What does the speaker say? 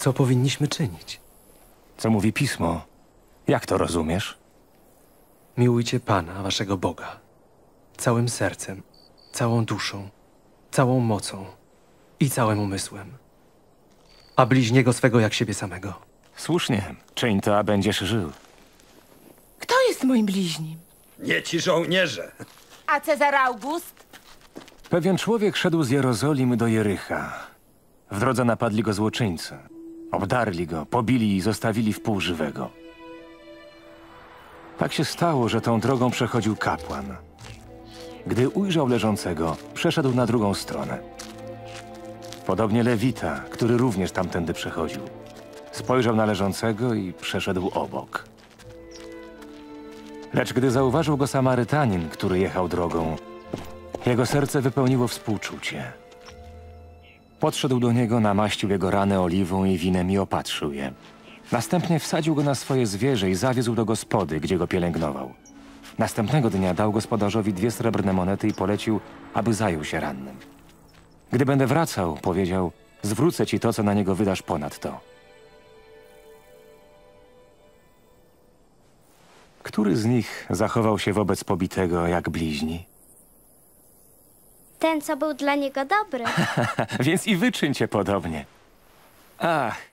Co powinniśmy czynić? Co mówi Pismo? Jak to rozumiesz? Miłujcie Pana, waszego Boga, całym sercem, całą duszą, całą mocą i całym umysłem, a bliźniego swego jak siebie samego. Słusznie. Czyń to, a będziesz żył. Kto jest moim bliźnim? Nie ci żołnierze. A Cezar August? Pewien człowiek szedł z Jerozolimy do Jericha. W drodze napadli go złoczyńcy. Obdarli go, pobili i zostawili wpół żywego. Tak się stało, że tą drogą przechodził kapłan. Gdy ujrzał leżącego, przeszedł na drugą stronę. Podobnie Lewita, który również tamtędy przechodził. Spojrzał na leżącego i przeszedł obok. Lecz gdy zauważył go Samarytanin, który jechał drogą, jego serce wypełniło współczucie. Podszedł do niego, namaścił jego rany oliwą i winem i opatrzył je. Następnie wsadził go na swoje zwierzę i zawiózł do gospody, gdzie go pielęgnował. Następnego dnia dał gospodarzowi 2 srebrne monety i polecił, aby zajął się rannym. Gdy będę wracał, powiedział, zwrócę ci to, co na niego wydasz ponadto. Który z nich zachował się wobec pobitego jak bliźni? Ten, co był dla niego dobry. Więc i wy czyńcie podobnie. Ach,